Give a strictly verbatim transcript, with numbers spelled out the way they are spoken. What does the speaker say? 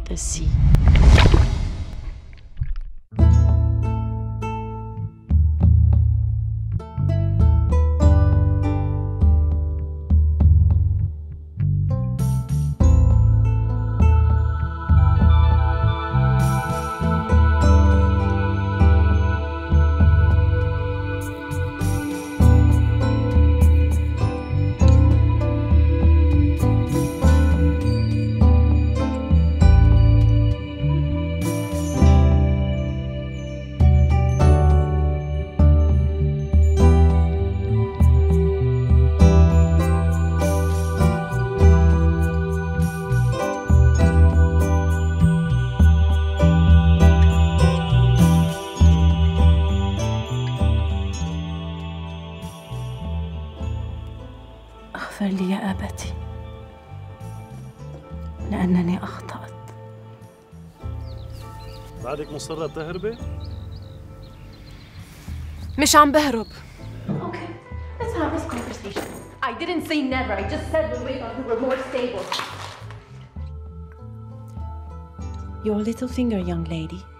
the sea. اغفر لي يا أبتي لأنني أخطأت. بعدك مصرة تهربي؟ مش عم بهرب. Okay, let's have this conversation. I didn't say never, I just said we'll wait until we're more stable. Your little finger, young lady.